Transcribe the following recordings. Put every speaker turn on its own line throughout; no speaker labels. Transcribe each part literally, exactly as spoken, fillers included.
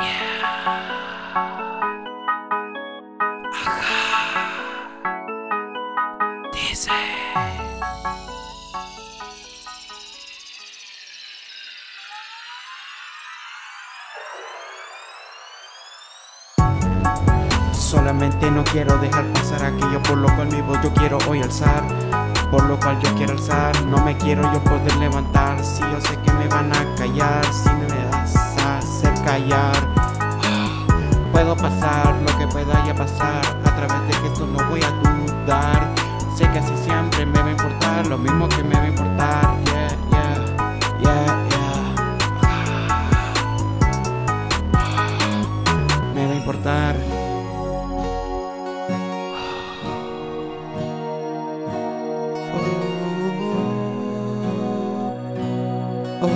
Dice.
Solamente no quiero dejar pasar aquello por lo cual mi voz yo quiero hoy alzar, por lo cual yo quiero alzar. No me quiero yo poder levantar, si yo sé que me van a callar, si me vas a hacer callar. Puedo pasar lo que pueda ya pasar, a través de que esto no voy a dudar. Sé que así siempre me va a importar, lo mismo que me va a importar. Yeah, yeah, yeah, yeah. Me va a importar. Oh,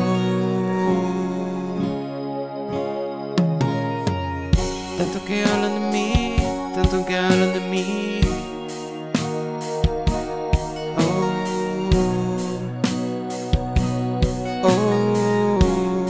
tanto que hablan de mí, tanto que hablan de mí. Oh, oh,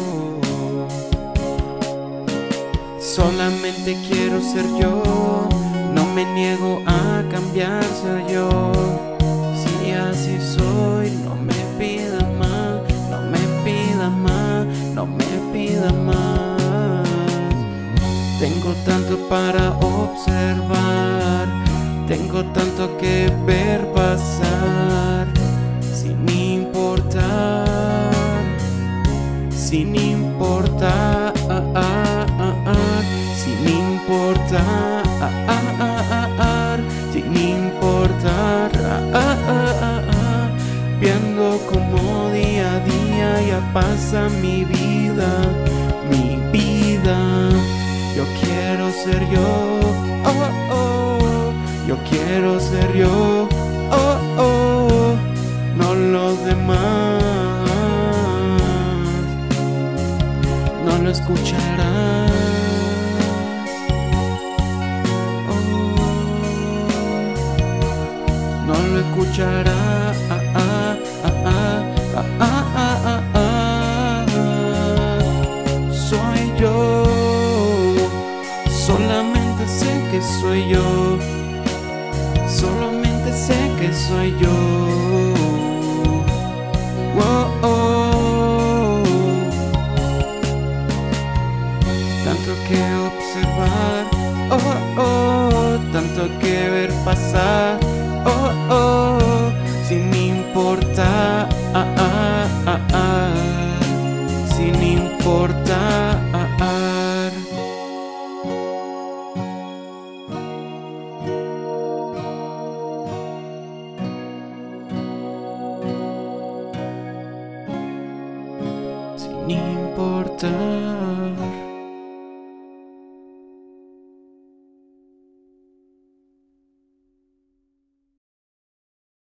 solamente quiero ser yo, no me niego a cambiar, ser yo. Si así soy, no me pidas más, no me pidas más, no me pidas más. Tengo tanto para observar, tengo tanto que ver pasar, sin importar, sin importar, sin importar, sin importar, viendo como día a día ya pasa mi vida, mi vida. Yo quiero ser yo, oh, oh, yo quiero ser yo, oh, oh, no los demás, no lo escucharás, oh, no lo escucharás, ah, ah, ah, ah, ah, ah, ah, ah, ah. Soy yo. Solamente sé que soy yo, solamente sé que soy yo. Oh, oh. Tanto que observar, oh, oh, tanto que ver pasar, oh, oh, sin importar, ah, ah, ah, ah, sin importar. Sin importar.